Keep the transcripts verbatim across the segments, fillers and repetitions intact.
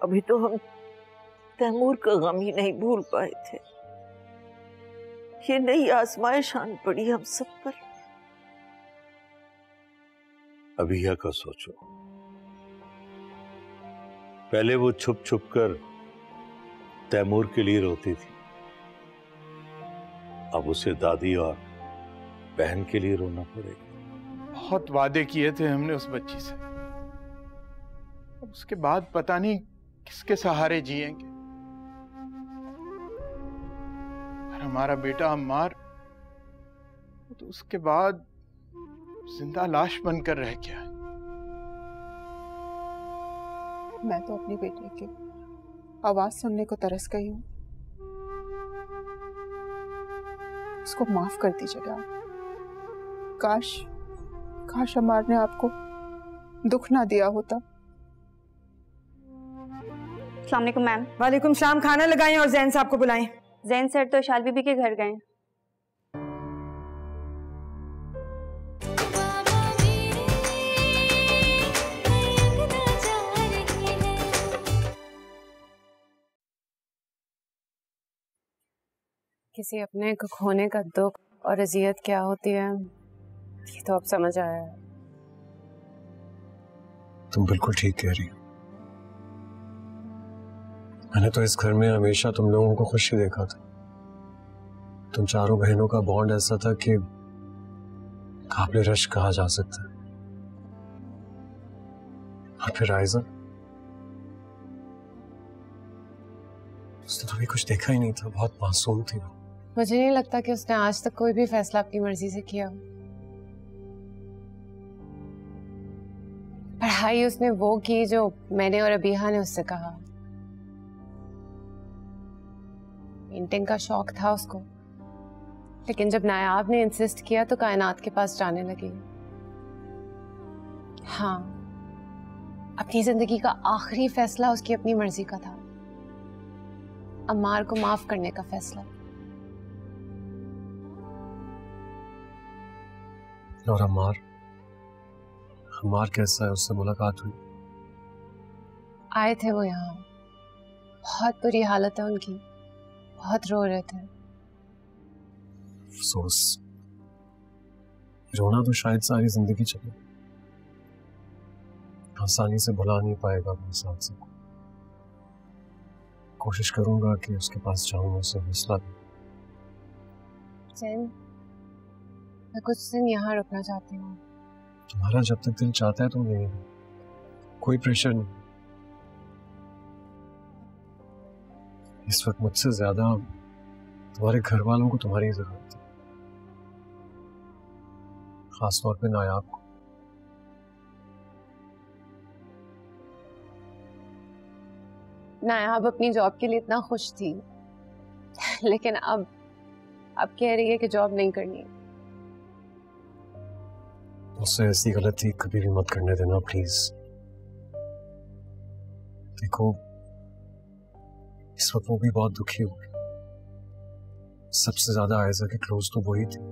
अभी तो हम तैमूर का गम ही नहीं भूल पाए थे। ये नई आजमाइश आन पड़ी हम सब पर। अभिया का सोचो, पहले वो छुप छुप कर तैमूर के लिए रोती थी, अब उसे दादी और बहन के लिए रोना पड़ेगा। बहुत वादे किए थे हमने उस बच्ची से, अब उसके बाद पता नहीं किसके सहारे जिएंगे। और हमारा बेटा अम्मार तो उसके बाद जिंदा लाश बनकर रह गया है। मैं तो अपनी बेटे की आवाज सुनने को तरस गई हूँ। उसको माफ कर दीजिएगा। काश काश अम्मार ने आपको दुख ना दिया होता। अस्सलाम वालेकुम मैम। वालेकुम सलाम। खाना लगाएं और जैन साहब को बुलाएं। जैन सर तो शाल बीबी के घर गए। किसी अपने को खोने का दुख और अजियत क्या होती है ये तो अब समझ आया है। तुम बिल्कुल ठीक कह रही हो। मैंने तो इस घर में हमेशा तुम लोगों को खुशी देखा था। तुम चारों बहनों का बॉन्ड ऐसा था कि काबिल रश कहा जा सकता है। और फिर आयजा, उसने तो भी कुछ देखा ही नहीं था, बहुत मासूम थी वो। मुझे नहीं लगता कि उसने आज तक कोई भी फैसला अपनी मर्जी से किया। पढ़ाई उसने वो की जो मैंने और अबीहा ने उससे कहा। पेंटिंग का शौक था उसको, लेकिन जब नायाब ने इंसिस्ट किया तो कायनात के पास जाने लगी। हाँ, अपनी जिंदगी का आखिरी फैसला उसकी अपनी मर्जी का था, अम्मार को माफ करने का फैसला। और अम्मार अम्मार कैसा है? उससे मुलाकात हुई? आए थे वो यहाँ, बहुत बुरी हालत है उनकी, बहुत रो रहे थे। अफसोस, रोना तो शायद सारी जिंदगी चले, आसानी से भुला नहीं पाएगा अपने साथ से। कोशिश करूंगा कि उसके पास जाऊं, उसे हौसला दूं। जैन, मैं कुछ दिन यहाँ रुकना चाहती हूँ। तुम्हारा जब तक दिल चाहता है तुम यहीं रहो, कोई प्रेशर नहीं। इस वक्त मुझसे ज्यादा तुम्हारे घर वालों को तुम्हारी जरूरत है, खास तौर पे नायाब को। नायाब अपनी जॉब के लिए इतना खुश थी, लेकिन अब अब कह रही है कि जॉब नहीं करनी। उससे ऐसी गलती कभी भी मत करने देना प्लीज। देखो, इस वक्त वो भी बहुत दुखी हुई। सबसे ज्यादा आयजा के क्लोज तो वही थी।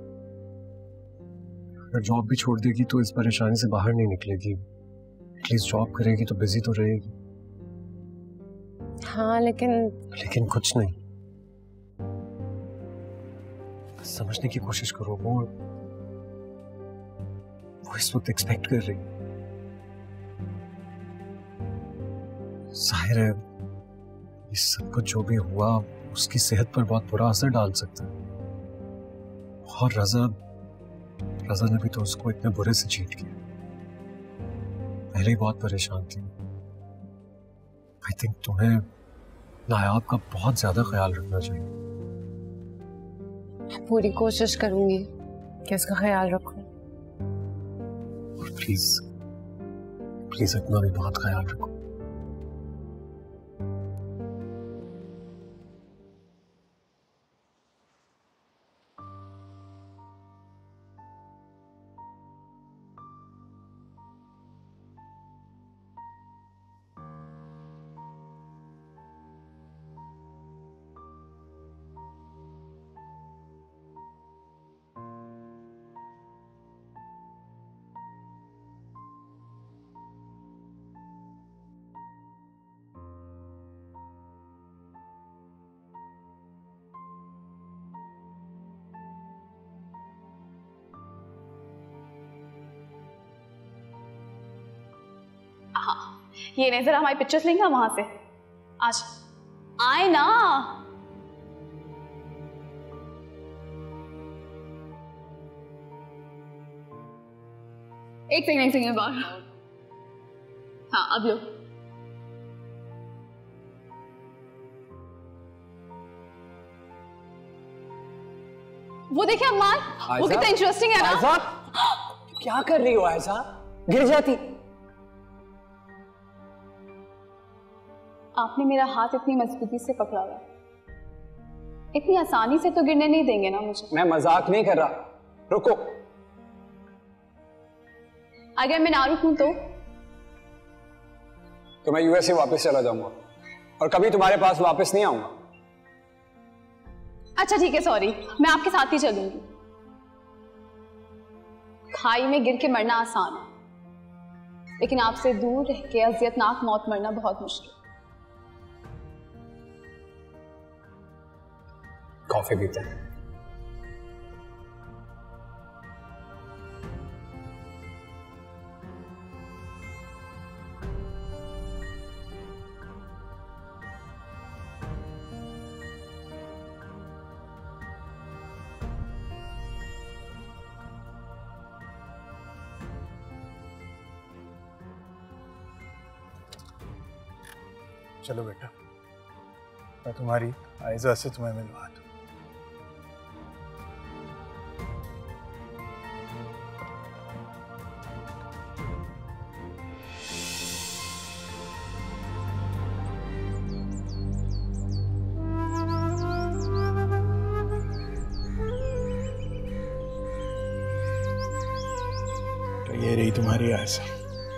अगर जॉब भी छोड़ देगी तो इस परेशानी से बाहर नहीं निकलेगी। एटलीस्ट जॉब करेगी तो बिजी तो रहेगी। हाँ, लेकिन लेकिन कुछ नहीं, समझने की कोशिश करो। वो वो इस वक्त एक्सपेक्ट कर रही है। जाहिर है ये सब कुछ जो भी हुआ उसकी सेहत पर बहुत बुरा असर डाल सकता है। और रजा रजा ने भी तो उसको इतने बुरे से चीट किया। पहले ही बहुत परेशान थी। आई थिंक तुम्हें नायाब का बहुत ज्यादा ख्याल रखना चाहिए। पूरी कोशिश करूंगी कि उसका ख्याल रखूं। और प्लीज प्लीज अपना भी बहुत ख्याल रखो। ये नहीं, जरा हमारी पिक्चर्स लेंगे वहां से। आज आए ना। एक सेकंड एक सेकंड बाहर। हाँ अब लो। वो देखिए अम्मार, वो कितना इंटरेस्टिंग है ना। क्या कर रही हो आयशा? गिर जाती। आपने मेरा हाथ इतनी मजबूती से पकड़ा हुआ, इतनी आसानी से तो गिरने नहीं देंगे ना मुझे। मैं मजाक नहीं कर रहा, रुको। अगर मैं ना रुकूं तो तो मैं यूएसए वापस चला जाऊंगा और कभी तुम्हारे पास वापस नहीं आऊंगा। अच्छा ठीक है, सॉरी, मैं आपके साथ ही चलूंगी। खाई में गिर के मरना आसान है, लेकिन आपसे दूर रह के अजियतनाक मौत मरना बहुत मुश्किल। कॉफी पीते हैं। चलो बेटा, मैं तुम्हारी आयजा से तुम्हें मिलवा दूं। तो ये रही तुम्हारी आयजा।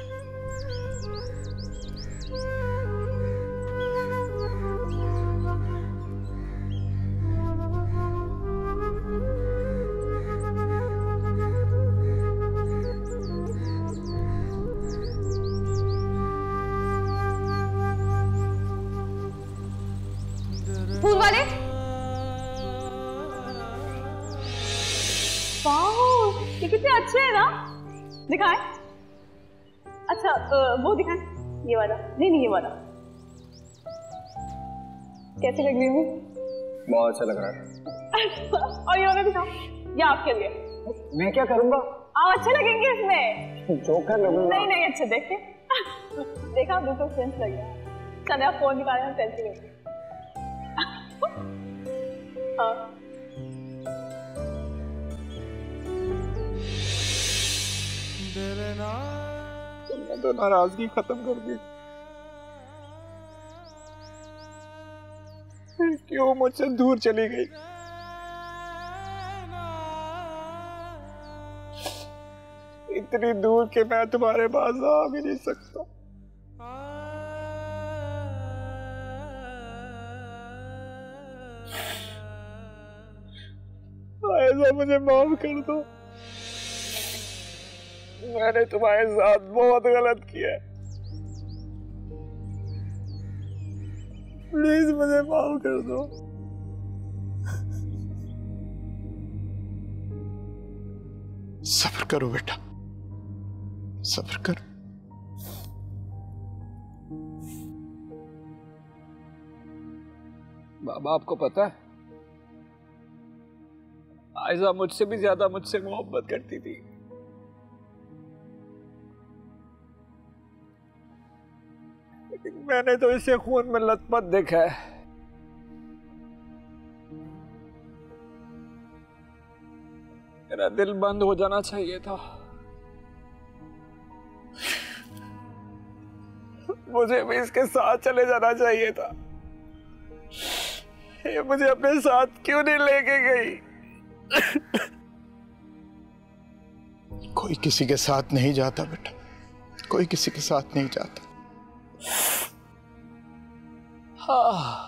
फूल वाले, वाह ये कितने अच्छे हैं ना। दिखाएं? अच्छा वो दिखाएं, ये वाला। नहीं नहीं ये वाला। कैसे लग रही हूँ? बहुत अच्छा लग रहा है। और ये वाला दिखाओ, ये आपके लिए। मैं क्या करूंगा? आप अच्छे लगेंगे इसमें। जोकर लगूंगा। नहीं नहीं अच्छे, देखे देखा बिल्कुल सेंस लग रहा है। चले आप फोन निकालें, हम सेल्फी लेंगे। हाँ। तुमने तो नाराजगी खत्म कर दी, फिर क्यों मुझसे दूर चली गई? इतनी दूर के मैं तुम्हारे पास आ भी नहीं सकता। ऐसा मुझे माफ कर दो, मैंने तुम्हारे साथ बहुत गलत किया है। प्लीज मुझे माफ कर दो। सब्र करो बेटा, सब्र करो। बाबा आपको पता है, आयजा मुझसे भी ज्यादा मुझसे मोहब्बत करती थी। लेकिन मैंने तो इसे खून में लथपथ देखा है। मेरा दिल बंद हो जाना चाहिए था। मुझे भी इसके साथ चले जाना चाहिए था। ये मुझे अपने साथ क्यों नहीं लेके गई? कोई किसी के साथ नहीं जाता बेटा, कोई किसी के साथ नहीं जाता। हाँ।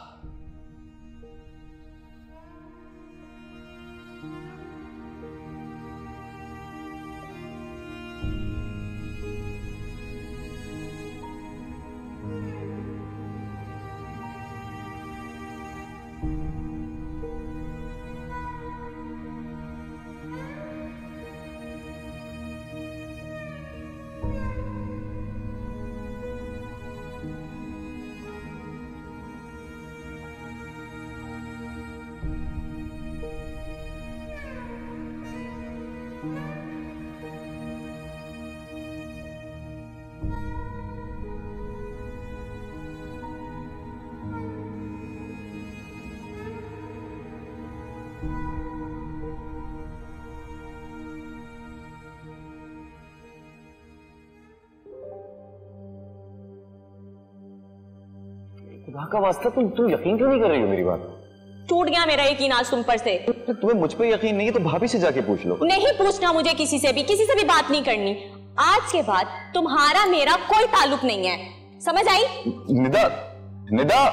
खुदा का वास्ता तुम तुम यकीन क्यों नहीं कर रही हो मेरी बात? टूट गया मेरा यकीन आज तुम पर से। तो तुम्हें मुझ पे यकीन नहीं है तो भाभी से जाके पूछ लो। नहीं पूछना मुझे किसी से भी, किसी से भी बात नहीं करनी। आज के बाद तुम्हारा मेरा कोई ताल्लुक नहीं है, समझ आई? निदा, निदा।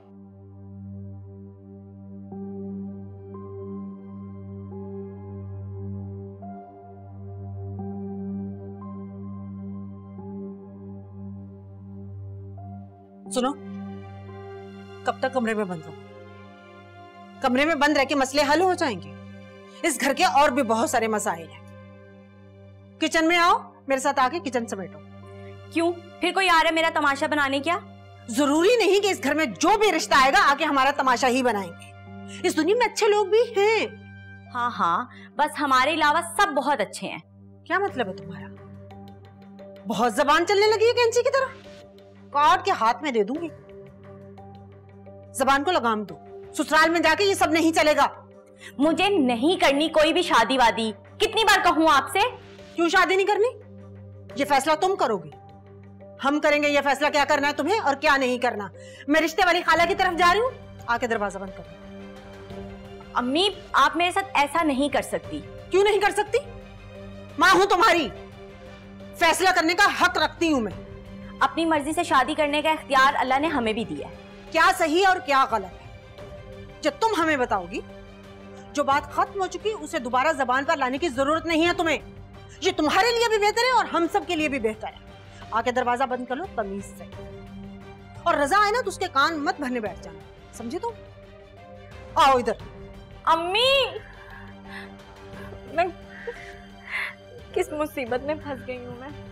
सुनो, कब तक कमरे में बंद रहो? कमरे में बंद रह के मसले हल हो जाएंगे। इस घर के और भी बहुत सारे मसाइल हैं। किचन में आओ, मेरे साथ आके किचन समेटो। क्यों? फिर कोई आ रहा है मेरा तमाशा बनाने? क्या जरूरी नहीं कि इस घर में जो भी रिश्ता आएगा आके हमारा तमाशा ही बनाएंगे। इस दुनिया में अच्छे लोग भी हैं। हाँ हाँ, बस हमारे अलावा सब बहुत अच्छे हैं। क्या मतलब है तुम्हारा? बहुत जबान चलने लगी है कैंची की तरह, काट के हाथ में दे दूंगी। जबान को लगाम दो, ससुराल में जाके ये सब नहीं चलेगा। मुझे नहीं करनी कोई भी शादी वादी। कितनी बार कहूँ आपसे? क्यों शादी नहीं करनी? ये फैसला तुम करोगी, हम करेंगे ये फैसला क्या करना है तुम्हें और क्या नहीं करना। मैं रिश्ते वाली खाला की तरफ जा रही हूँ, आके दरवाजा बंद करो। अम्मी, आप मेरे साथ ऐसा नहीं कर सकती। क्यों नहीं कर सकती? माँ हूं तुम्हारी, फैसला करने का हक रखती हूँ मैं। अपनी मर्जी से शादी करने का इख्तियार अल्लाह ने हमें भी दिया है। क्या सही और क्या गलत है जब तुम हमें बताओगी। जो बात खत्म हो चुकी उसे दोबारा जबान पर लाने की जरूरत नहीं है तुम्हें। ये तुम्हारे लिए भी बेहतर है और हम सब के लिए भी बेहतर है। आके दरवाजा बंद कर लो तमीज से, और रजा है ना तो उसके कान मत भरने बैठ जाना, समझे तुम? आओ इधर। अम्मी, मैं किस मुसीबत में फंस गई हूँ मैं।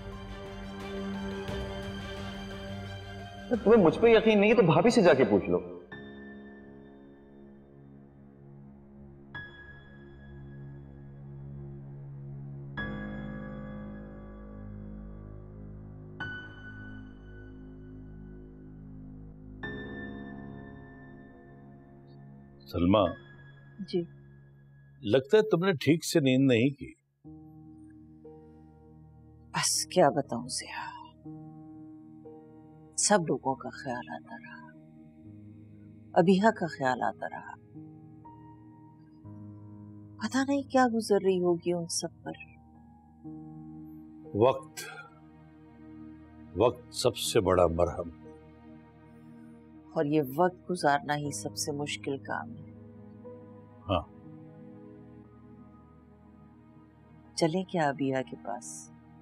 तुम्हें मुझ पे यकीन नहीं है तो भाभी से जाके पूछ लो। सलमा जी, लगता है तुमने ठीक से नींद नहीं की। बस क्या बताऊं ज़िया, सब लोगों का ख्याल आता रहा, अबीहा का ख्याल आता रहा। पता नहीं क्या गुजर रही होगी उन सब पर। वक्त वक्त सबसे बड़ा मरहम, और ये वक्त गुजारना ही सबसे मुश्किल काम है। हाँ, चलें क्या अबीहा के पास?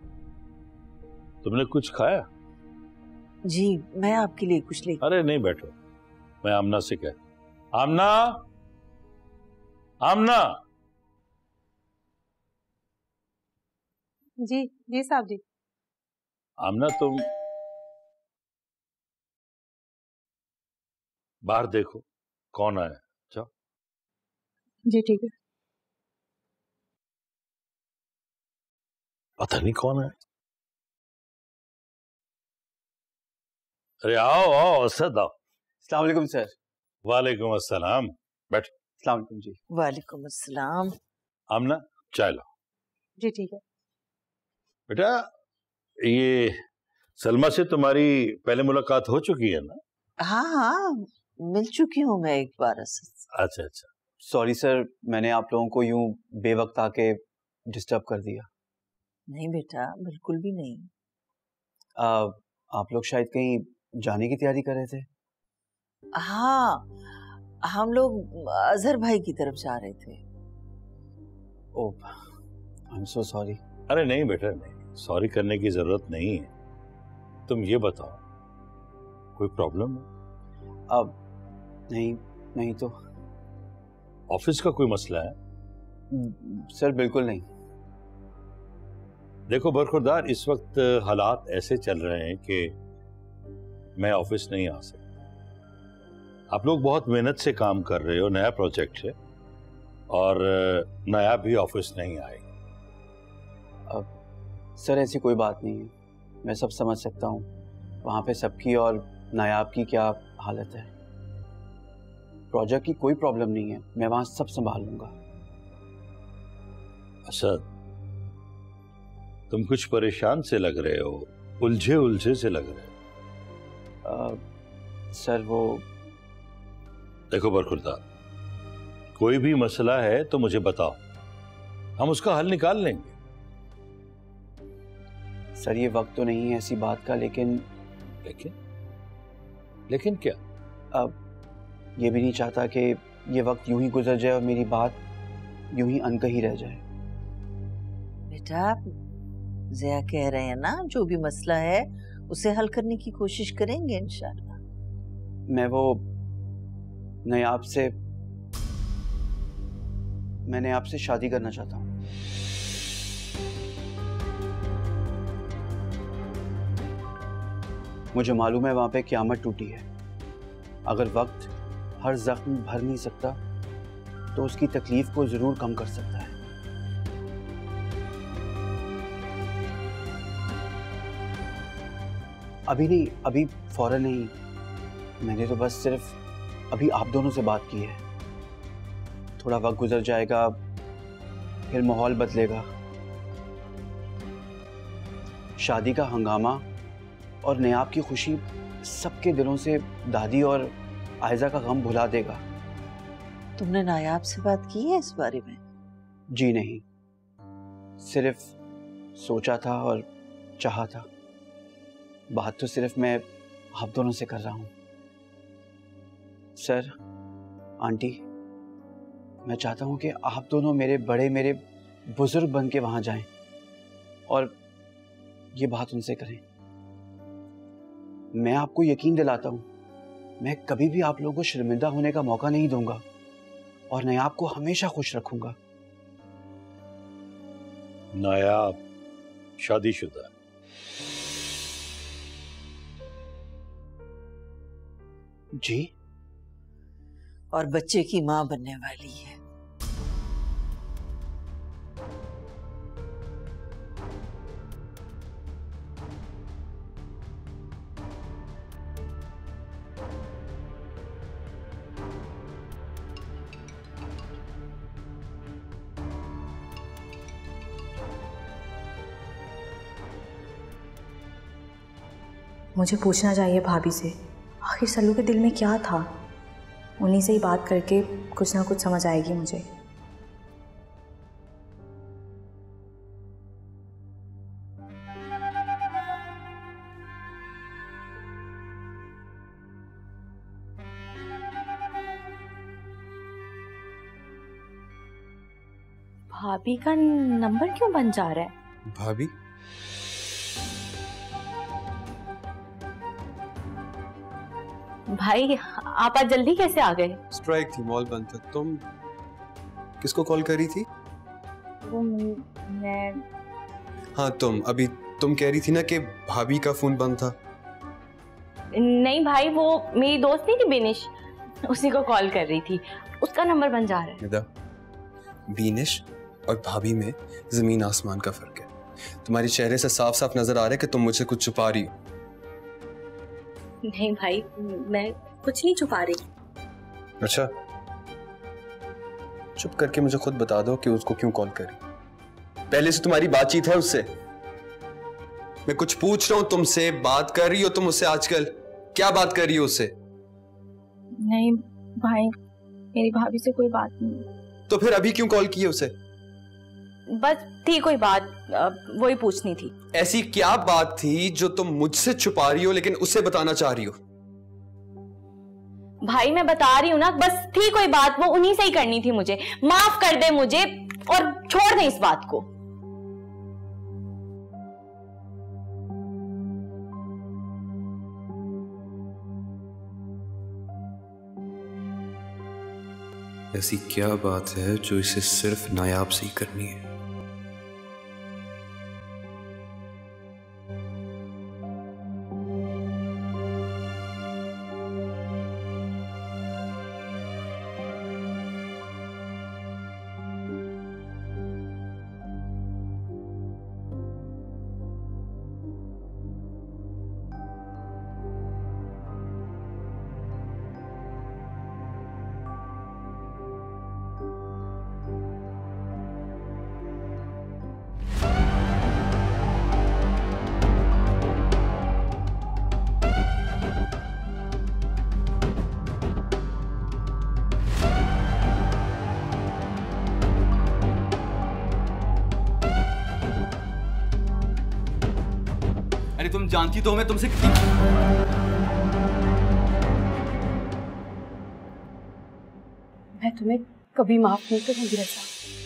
तुमने कुछ खाया? जी, मैं आपके लिए कुछ ले। अरे नहीं, बैठो, मैं आमना से कह। आमना, आमना। जी जी साहब जी। आमना, तुम बाहर देखो कौन आया। जाओ। जी ठीक है। पता नहीं कौन है। अरे आओ आओ असद, आओ। अस्सलाम वालेकुम सर। वालेकुम अस्सलाम, बैठ। अस्सलाम वालेकुम जी। वालेकुम अस्सलाम। आमना, चाय लाओ। जी ठीक है। बेटा, ये सलमा से तुम्हारी पहले मुलाकात हो चुकी है ना? हाँ हाँ, मिल चुकी हूँ मैं एक बार असद। अच्छा अच्छा। सॉरी सर, मैंने आप लोगों को यूं बेवक्त आके डिस्टर्ब कर दिया। नहीं बेटा, बिल्कुल भी नहीं। आ, आप लोग शायद कहीं जाने की तैयारी कर रहे थे? हाँ, हम लोग अजहर भाई की तरफ जा रहे थे। Oh, I am so sorry. अरे नहीं बेटा, नहीं, सॉरी करने की जरूरत नहीं है। तुम ये बताओ, कोई प्रॉब्लम है? अब नहीं, नहीं तो। ऑफिस का कोई मसला है? सर बिल्कुल नहीं। देखो बरखुरदार, इस वक्त हालात ऐसे चल रहे हैं कि मैं ऑफिस नहीं आ सकता। आप लोग बहुत मेहनत से काम कर रहे हो, नया प्रोजेक्ट है और नायाब भी ऑफिस नहीं आएगी। अब सर ऐसी कोई बात नहीं है, मैं सब समझ सकता हूँ। वहाँ पे सबकी और नायाब की क्या हालत है। प्रोजेक्ट की कोई प्रॉब्लम नहीं है, मैं वहाँ सब संभाल लूंगा। असद, तुम कुछ परेशान से लग रहे हो, उलझे उलझे से लग रहे हो। आ, सर वो देखो बरखुरदार, कोई भी मसला है तो मुझे बताओ, हम उसका हल निकाल लेंगे। सर ये वक्त तो नहीं है ऐसी बात का, लेकिन लेकिन लेकिन क्या? अब ये भी नहीं चाहता कि ये वक्त यूं ही गुजर जाए और मेरी बात यूं ही अनकही रह जाए। बेटा, आप ज़िया कह रहे हैं ना, जो भी मसला है उसे हल करने की कोशिश करेंगे इंशाल्लाह। मैं वो नायाब से मैंने आपसे शादी करना चाहता हूँ। मुझे मालूम है वहां पे क़यामत टूटी है। अगर वक्त हर जख्म भर नहीं सकता तो उसकी तकलीफ को जरूर कम कर सकता है। अभी नहीं, अभी फौरन नहीं, मैंने तो बस सिर्फ अभी आप दोनों से बात की है। थोड़ा वक्त गुजर जाएगा, फिर माहौल बदलेगा, शादी का हंगामा और नायाब की खुशी सबके दिलों से दादी और आयजा का गम भुला देगा। तुमने नायाब से बात की है इस बारे में? जी नहीं, सिर्फ सोचा था और चाहा था। बात तो सिर्फ मैं आप दोनों से कर रहा हूं। सर, आंटी, मैं चाहता हूं कि आप दोनों मेरे बड़े, मेरे बुजुर्ग बन के वहां जाएं और ये बात उनसे करें। मैं आपको यकीन दिलाता हूं, मैं कभी भी आप लोगों को शर्मिंदा होने का मौका नहीं दूंगा और नायाब को हमेशा खुश रखूंगा। नायाब शादीशुदा है। जी? और बच्चे की मां बनने वाली है। मुझे पूछना चाहिए भाभी से, आखिर सल्लू के दिल में क्या था। उन्हीं से ही बात करके कुछ ना कुछ समझ आएगी मुझे। भाभी का नंबर क्यों बन जा रहा है? भाभी? भाई आप आज जल्दी कैसे आ गए? स्ट्राइक थी, मॉल बंद था। तुम किसको कॉल करी थी? वो मैं। हाँ तुम, अभी तुम कह रही थी ना कि भाभी का फोन बंद था। नहीं भाई, वो मेरी दोस्त नहीं थी बीनिश, उसी को कॉल कर रही थी, उसका नंबर बन जा रहा है। बीनिश और भाभी में जमीन आसमान का फर्क है। तुम्हारे चेहरे से साफ साफ नजर आ रहा है कि तुम मुझसे कुछ छुपा रही हो। नहीं भाई, मैं कुछ नहीं छुपा रही। अच्छा, चुप करके मुझे खुद बता दो कि उसको क्यों कॉल करी। पहले से तुम्हारी बातचीत है उससे? मैं कुछ पूछ रहा हूं तुमसे, बात कर रही हो तुम उससे आजकल? क्या बात कर रही हो उससे? नहीं भाई, मेरी भाभी से कोई बात नहीं। तो फिर अभी क्यों कॉल की है उसे? बस थी कोई बात, वही पूछनी थी। ऐसी क्या बात थी जो तुम मुझसे छुपा रही हो लेकिन उसे बताना चाह रही हो? भाई मैं बता रही हूँ ना, बस थी कोई बात, वो उन्हीं से ही करनी थी मुझे। माफ कर दे मुझे और छोड़ दे इस बात को। ऐसी क्या बात है जो इसे सिर्फ नायाब से ही करनी है? अरे तुम जानती तो मैं तुमसे कितनी मैं तुम्हें कभी माफ नहीं करूंगी रज़ा।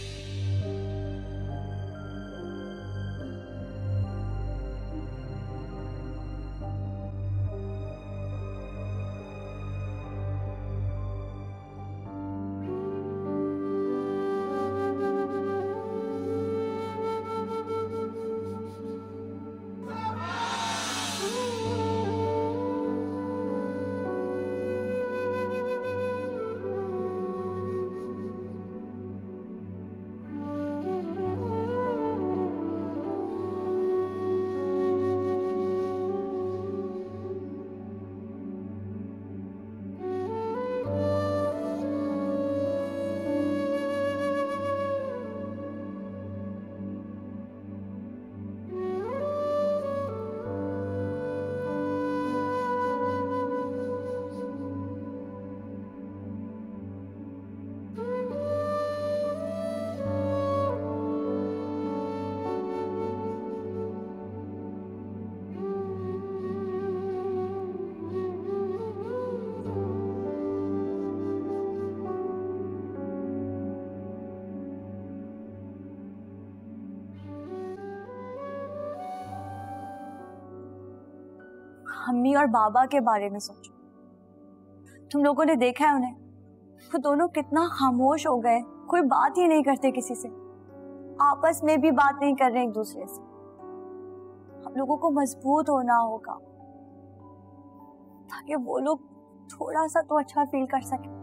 अम्मी और बाबा के बारे में सोचो। तुम लोगों ने देखा है उन्हें, वो दोनों कितना खामोश हो गए, कोई बात ही नहीं करते किसी से, आपस में भी बात नहीं कर रहे एक दूसरे से। हम लोगों को मजबूत होना होगा ताकि वो लोग थोड़ा सा तो अच्छा फील कर सके।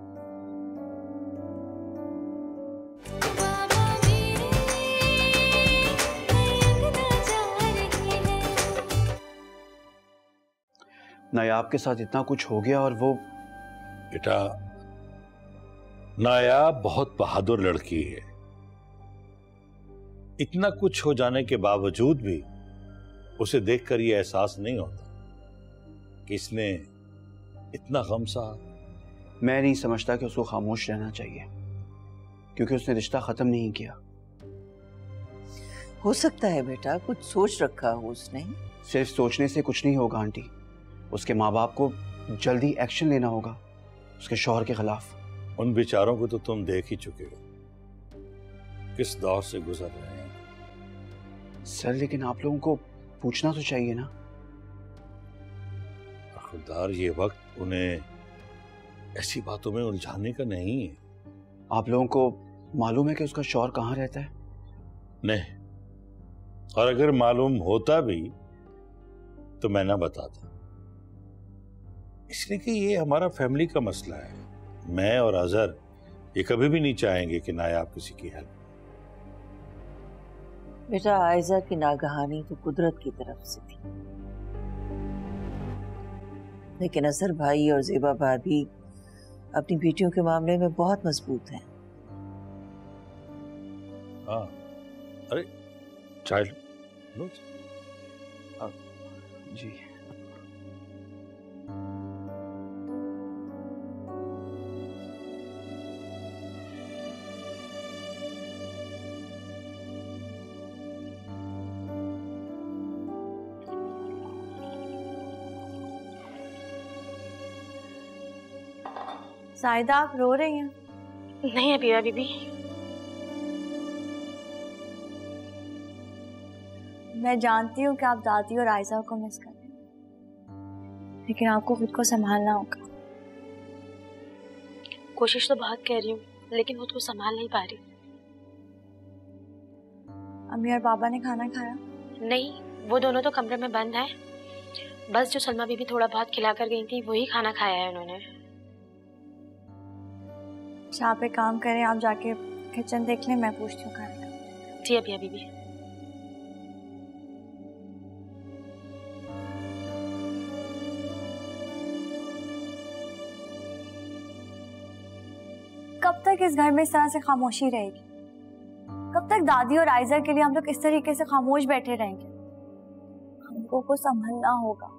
नायाब के साथ इतना कुछ हो गया और वो बेटा, नायाब बहुत बहादुर लड़की है। इतना कुछ हो जाने के बावजूद भी उसे देखकर यह एहसास नहीं होता कि इसने इतना गम सहा। मैं नहीं समझता कि उसको खामोश रहना चाहिए, क्योंकि उसने रिश्ता खत्म नहीं किया। हो सकता है बेटा कुछ सोच रखा हो उसने। सिर्फ सोचने से कुछ नहीं होगा आंटी, उसके माँ बाप को जल्दी एक्शन लेना होगा उसके शौहर के खिलाफ। उन बेचारों को तो तुम देख ही चुके हो किस दौर से गुजर रहे हैं। सर लेकिन आप लोगों को पूछना तो चाहिए ना। खुदार, ये वक्त उन्हें ऐसी बातों में उलझाने का नहीं है। आप लोगों को मालूम है कि उसका शौहर कहाँ रहता है? नहीं, और अगर मालूम होता भी तो मैं ना बताता, इसलिए कि ये हमारा फैमिली का मसला है। मैं और अजहर ये कभी भी नहीं चाहेंगे कि नायाब किसी की हेल्प। बेटा, आयजा की नागहानी तो कुदरत की तरफ से थी, लेकिन अजहर भाई और ज़ेबा भाभी अपनी बेटियों के मामले में बहुत मजबूत हैं। हाँ, अरे चाइल्ड जी। साइदा, आप रो रही हैं? नहीं अबीरा बीबी। मैं जानती हूँ कि आप दादी और आयजा को मिस कर रहे हैं, लेकिन आपको खुद को संभालना होगा। कोशिश तो बहुत कर रही हूँ, लेकिन वो तो संभाल नहीं पा रही। अम्मी और बाबा ने खाना खाया? नहीं, वो दोनों तो कमरे में बंद हैं। बस जो सलमा बीबी थोड़ा बहुत खिला कर गई थी वही खाना खाया है उन्होंने। आप एक काम करें, आप जाके किचन देख लें, मैं पूछती हूँ खाने का। जी अभी अभी भी। कब तक इस घर में इस तरह से खामोशी रहेगी? कब तक दादी और आयजा के लिए हम लोग इस तरीके से खामोश बैठे रहेंगे? हमको को संभलना होगा।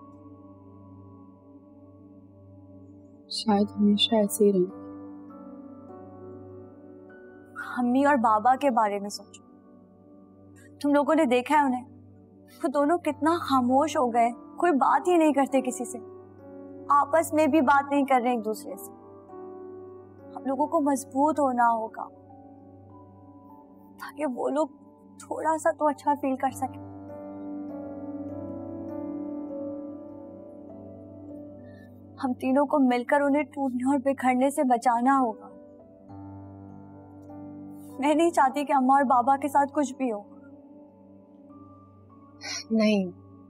शायद हमेशा ऐसे ही रहेंगे। अम्मी और बाबा के बारे में सोचो। तुम लोगों ने देखा है उन्हें, वो दोनों कितना खामोश हो गए, कोई बात ही नहीं करते किसी से, आपस में भी बात नहीं कर रहे एक दूसरे से। हम लोगों को मजबूत होना होगा ताकि वो लोग थोड़ा सा तो अच्छा फील कर सके। हम तीनों को मिलकर उन्हें टूटने और बिखरने से बचाना होगा। मैं नहीं चाहती कि अम्मा और बाबा के साथ कुछ भी हो। नहीं,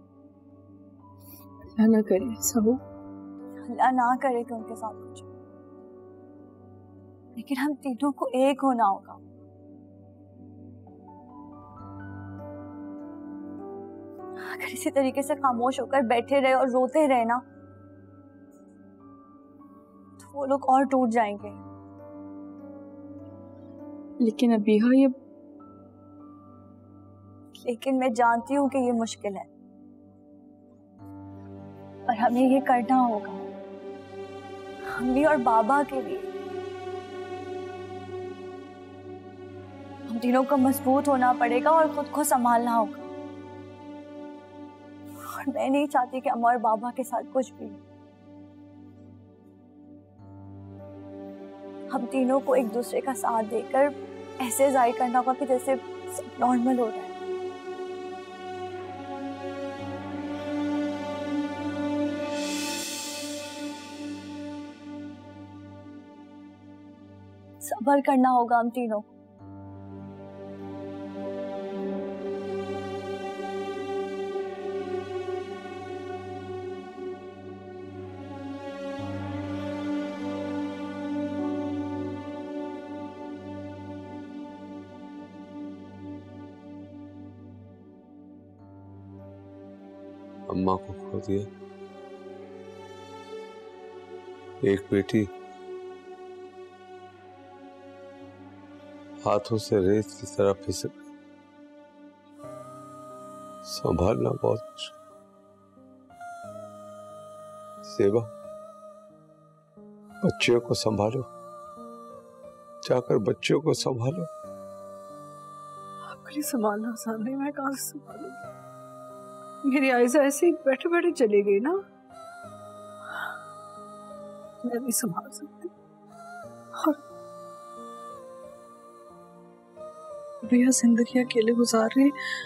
अल्लाह ना करे ऐसा हो। अल्लाह ना करे कि उनके साथ कुछ, लेकिन हम तीनों को एक होना होगा। अगर इसी तरीके से खामोश होकर बैठे रहे और रोते रहे ना, तो वो लोग और टूट जाएंगे। लेकिन अबीहा ये लेकिन मैं जानती हूँ कि ये मुश्किल है, पर हमें ये करना होगा, मम्मी और बाबा के लिए। हम तीनों को मजबूत होना पड़ेगा और खुद को संभालना होगा। और मैं नहीं चाहती कि अम्मा और बाबा के साथ कुछ भी। हम तीनों को एक दूसरे का साथ देकर ऐसे जाहिर करना होगा कि जैसे सब नॉर्मल हो रहा है। सब्र करना होगा हम तीनों। अम्मा को खो दिया, एक बेटी हाथों से रेत की तरह फिसक, संभालना बहुत मुश्किल। सेवा, बच्चियों को संभालो, जाकर बच्चियों को संभालो। आपके लिए संभालना आसान नहीं, मैं कहाँ से संभालूंगी? मेरी आयजा ऐसे ही बैठे बैठे चली गई ना, मैं नहीं संभाल सकती। और भैया जिंदगी अकेले गुजार रही,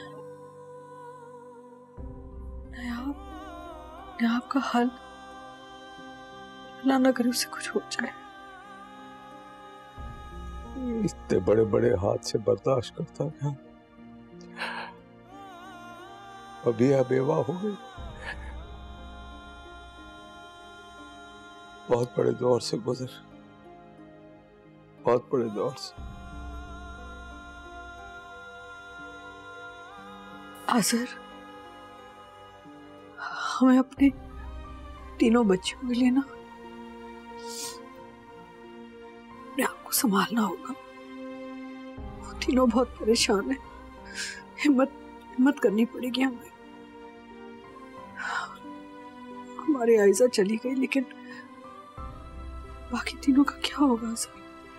नायाब नायाब का हाल अल्लाह ना करे उसे कुछ हो जाए। इतने बड़े बड़े हाथ से बर्दाश्त करता गया, अभी बेवा हो गई। बहुत बड़े दौर से गुजर, बहुत बड़े दौर से। आज़र, हमें अपने तीनों बच्चों के लिए ना अपने आप को संभालना होगा। वो तीनों बहुत परेशान हैं, हिम्मत हिम्मत करनी पड़ेगी हमें। हमारी आयजा चली गई, लेकिन बाकी तीनों का क्या होगा सर?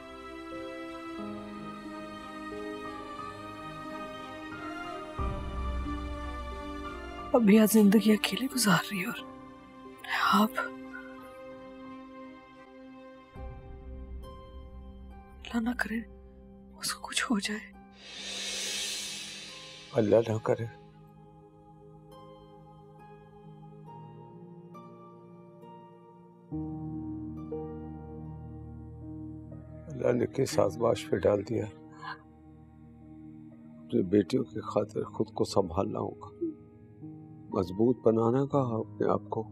अब भैया जिंदगी अकेले गुजार रही है और आप अल्लाह ना करे उसको कुछ हो जाए। अल्लाह ना करे। अल्लाह ने किस आज़माइश पे डाल दिया। अपनी बेटियों की खातिर खुद को संभालना होगा, मजबूत बनाना का अपने आप को।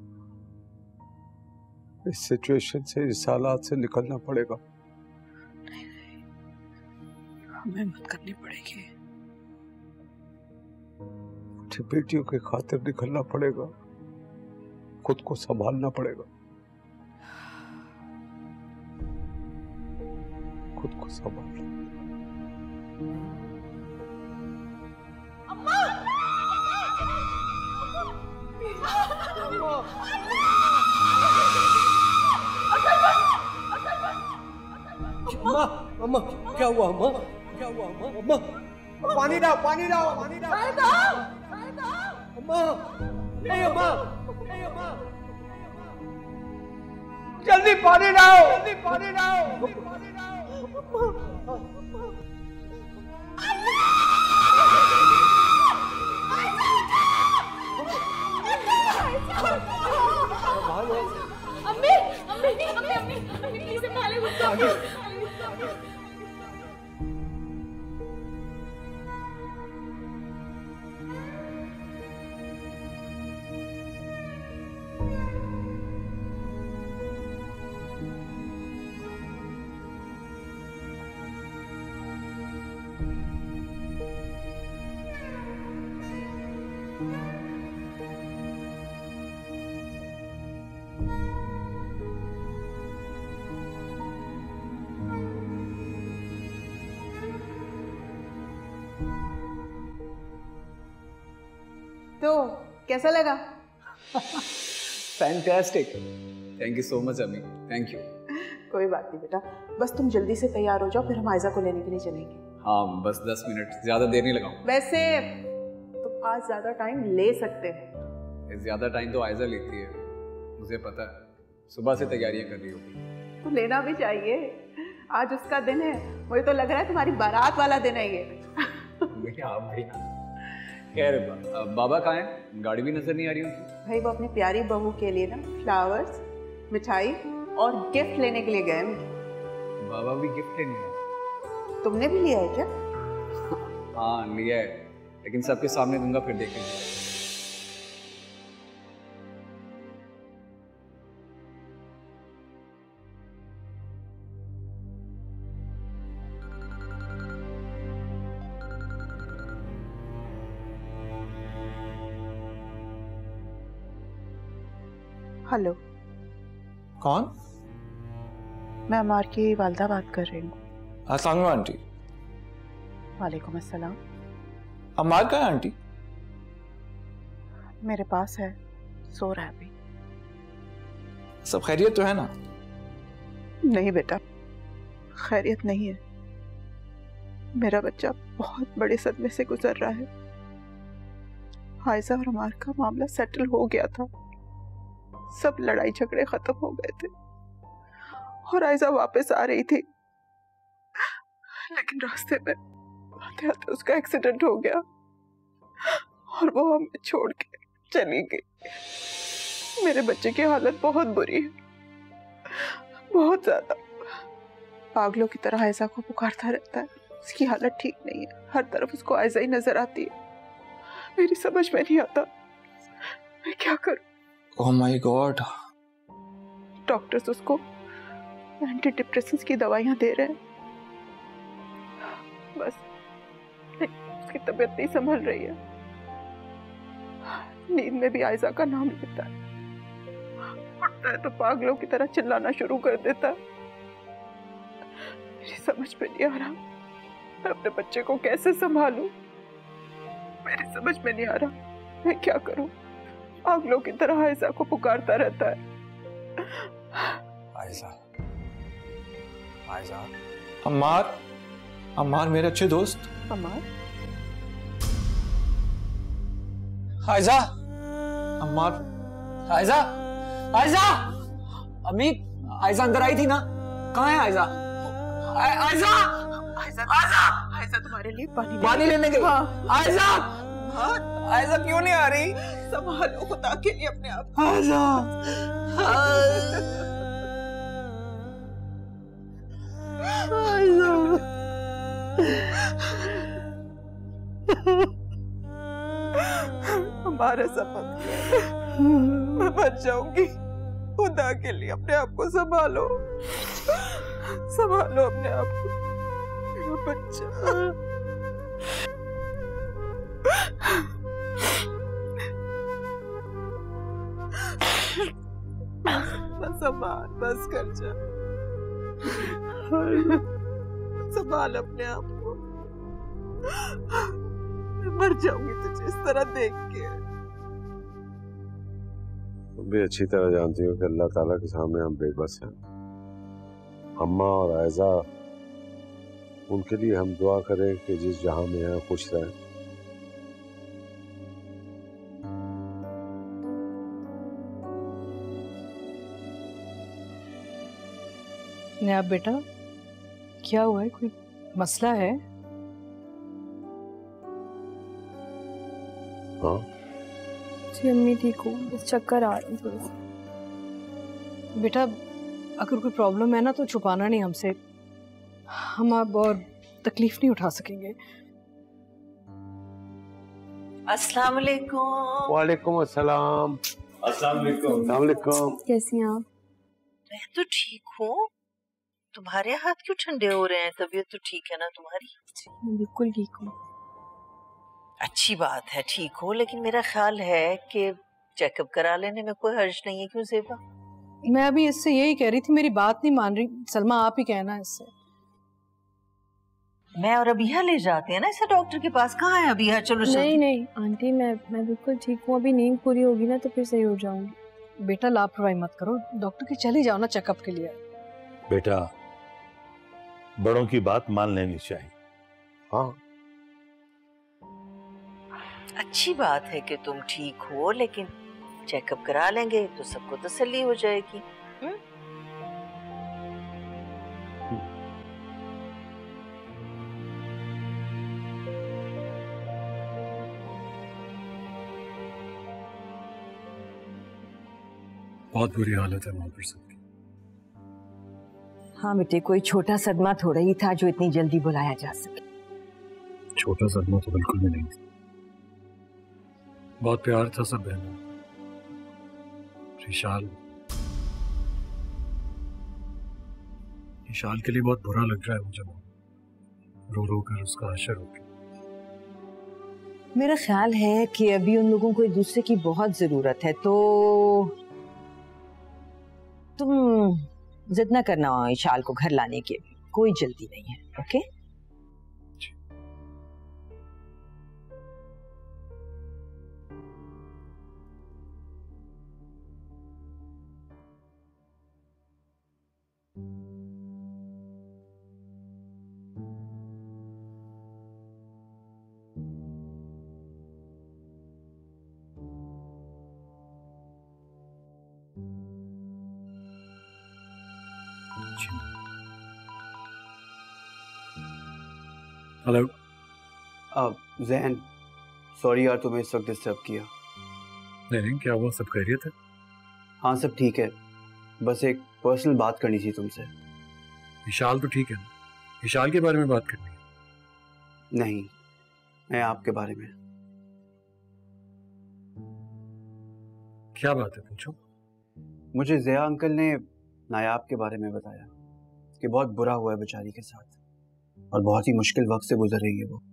इस सिचुएशन से, इस हालात से निकलना पड़ेगा। नहीं नहीं, हमें हिम्मत करनी पड़ेगी। अपनी बेटियों की खातिर निकलना पड़ेगा, खुद को संभालना पड़ेगा, खुद को संभालना। अम्मा, अम्मा, क्या हुआ अम्मा? क्या हुआ अम्मा? अम्मा, पानी लाओ, पानी लाओ, पानी लाओ। अम्मा नहीं अम्मा नहीं अम्मा जल्दी पानी लाओ जल्दी पानी लाओ अम्मी अम्मी अम्मी अम्मी प्लीज संभाले मुझको तो कैसा लगा? Fantastic. Thank you so much अम्मी, थैंक यू। कोई बात नहीं बेटा, बस तुम जल्दी से तैयार हो जाओ, फिर हम आयजा को लेने के लिए चलेंगे। हाँ बस दस मिनट, ज्यादा देर नहीं लगाऊं। वैसे तुम आज ज्यादा टाइम ले सकते हो। ज्यादा टाइम तो आयजा लेती है, मुझे पता है। सुबह से तैयारियां कर रही होगी। तो लेना भी चाहिए, आज उसका दिन है। मुझे तो लग रहा है तुम्हारी बारात वाला दिन है ये। भैया भैया खैर बाबा कहाँ हैं? गाड़ी भी नजर नहीं आ रही उनकी। भाई वो अपनी प्यारी बहू के लिए ना फ्लावर्स, मिठाई और गिफ्ट लेने के लिए गए। बाबा भी गिफ्ट लेने गए? तुमने भी लिया है क्या? हाँ लिया है, लेकिन सबके सामने दूंगा, फिर देखेंगे। हेलो, कौन? मैं अमार की वालदा बात कर रही हूँ। अस्सलाम वालेकुम आंटी। वालेकुम अस्सलाम। अमार का है आंटी? मेरे पास है, सो रहा है अभी। सब खैरियत तो है ना? नहीं बेटा, खैरियत नहीं है। मेरा बच्चा बहुत बड़े सदमे से गुजर रहा है। आयजा और अमार का मामला सेटल हो गया था, सब लड़ाई झगड़े खत्म हो गए थे और आयजा वापस आ रही थी, लेकिन रास्ते में आते आते उसका एक्सीडेंट हो गया और वो हमें छोड़ के चली गई। मेरे बच्चे की हालत बहुत बुरी है, बहुत ज्यादा। पागलों की तरह आयजा को पुकारता रहता है, उसकी हालत ठीक नहीं है, हर तरफ उसको आयजा ही नजर आती है। मेरी समझ में नहीं आता मैं क्या करूं। Oh my God. डॉक्टर्स उसको एंटी डिप्रेसेंट्स की दवाइयां दे रहे हैं, बस उसकी तबीयत नहीं संभल रही है। नींद में भी आयजा का नाम लेता है, उठता है तो पागलों की तरह चिल्लाना शुरू कर देता है। मेरी समझ में नहीं आ रहा मैं अपने बच्चे को कैसे संभालूं, मेरी समझ में नहीं आ रहा मैं क्या करूं। पागलों की तरह आयजा को पुकारता रहता है। आयजा, आयजा, अम्मार, अम्मार मेरे अच्छे दोस्त। अम्मार, आयजा, अम्मार, आयजा, आयजा, अम्मी, आयजा अंदर आई थी ना? कहाँ है आयजा? आयजा, आयजा, आयजा, आयजा तुम्हारे लिए पानी पानी लेने गई। हाँ। आयजा, आयजा क्यों नहीं आ रही? संभालो खुदा के लिए अपने आप। आयजा, हमारे शपथ मैं बच जाऊंगी, खुदा के लिए अपने आप को संभालो, संभालो अपने आप को, मेरा बच्चा। बस संभाल, बस कर जा, संभाल अपने आप को। मैं मर जाऊंगी तुझे इस तरह देख के। तुम भी अच्छी तरह जानती हो कि अल्लाह ताला के सामने हम बेबस हैं। अम्मा और आयजा, उनके लिए हम दुआ करें कि जिस जहां में हैं खुश रहें। नायाब बेटा, क्या हुआ है? कोई मसला है? हाँ जी अम्मी ठीक हूँ, बस चक्कर आ रहे हैं थोड़े से। बेटा अगर कोई प्रॉब्लम है ना तो छुपाना नहीं हमसे, हम अब और तकलीफ नहीं उठा सकेंगे। अस्सलाम वालेकुम। वालेकुम अस्सलाम। अस्सलाम वालेकुम। अस्सलाम वालेकुम। कैसी हैं आप? मैं तो ठीक हूँ, तुम्हारे हाथ क्यों ठंडे हो रहे हैं? तबीयत तो ठीक है ना तुम्हारी? मैं बिल्कुल ठीक हूँ। अच्छी बात है ठीक हो, लेकिन मेरा ख्याल है कि चेकअप करा लेने में कोई हर्ज नहीं है। क्यों ज़ेबा? मैं अभी इससे यही कह रही थी, मेरी बात नहीं मान रही। सलमा आप ही कहना इससे। मैं और अबिया ले जाते हैं ना इसे डॉक्टर के पास। कहाँ है अबिया? चलो चलो। नहीं नहीं आंटी, मैं मैं बिल्कुल ठीक हूँ। अभी नींद पूरी होगी ना तो फिर सही हो जाऊंगी। बेटा लापरवाही मत करो, डॉक्टर के चले जाओ ना चेकअप के लिए। बेटा बड़ों की बात मान लेनी चाहिए। हाँ अच्छी बात है कि तुम ठीक हो, लेकिन चेकअप करा लेंगे तो सबको तसल्ली हो जाएगी। हुँ? बहुत बुरी हालत है वहां पर सबकी। हाँ बेटे, कोई छोटा सदमा थोड़ा ही था जो इतनी जल्दी बुलाया जा सके। छोटा सदमा तो बिल्कुल भी नहीं था, बहुत प्यार था सब बहनों। विशाल विशाल के लिए बहुत बुरा लग रहा है मुझे, रो रो कर उसका हशर हो गया। मेरा ख्याल है कि अभी उन लोगों को एक दूसरे की बहुत जरूरत है, तो तुम जिद न करना विशाल को घर लाने की, कोई जल्दी नहीं है। ओके? हेलो। अब जैन, सॉरी यार तुम्हें इस वक्त डिस्टर्ब किया। नहीं नहीं, क्या हुआ? सब खैरियत है? हाँ सब ठीक है, बस एक पर्सनल बात करनी थी तुमसे। विशाल तो ठीक है ना? विशाल के बारे में बात करनी है? नहीं, मैं आपके बारे में। क्या बात है, पूछो। मुझे ज़िया अंकल ने नायाब के बारे में बताया कि बहुत बुरा हुआ है बेचारी के साथ और बहुत ही मुश्किल वक्त से गुजर रही है वो।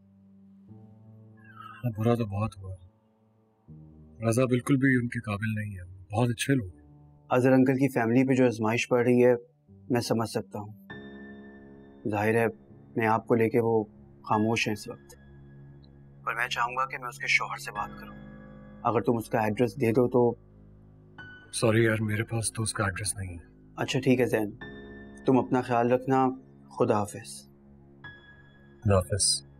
हाँ, बुरा तो बहुत हुआ। रज़ा बिल्कुल भी उनके काबिल नहीं है, बहुत अच्छे लोग। अजहर अंकल की फैमिली पे जो आजमाइश पड़ रही है मैं समझ सकता हूँ। जाहिर है मैं आपको लेके वो खामोश हैं इस वक्त, पर मैं चाहूँगा कि मैं उसके शौहर से बात करूँ। अगर तुम उसका एड्रेस दे दो तो। सॉरी यार, मेरे पास तो उसका एड्रेस नहीं है। अच्छा ठीक है जैन, तुम अपना ख्याल रखना। खुदा हाफिज। खुदा हाफिज।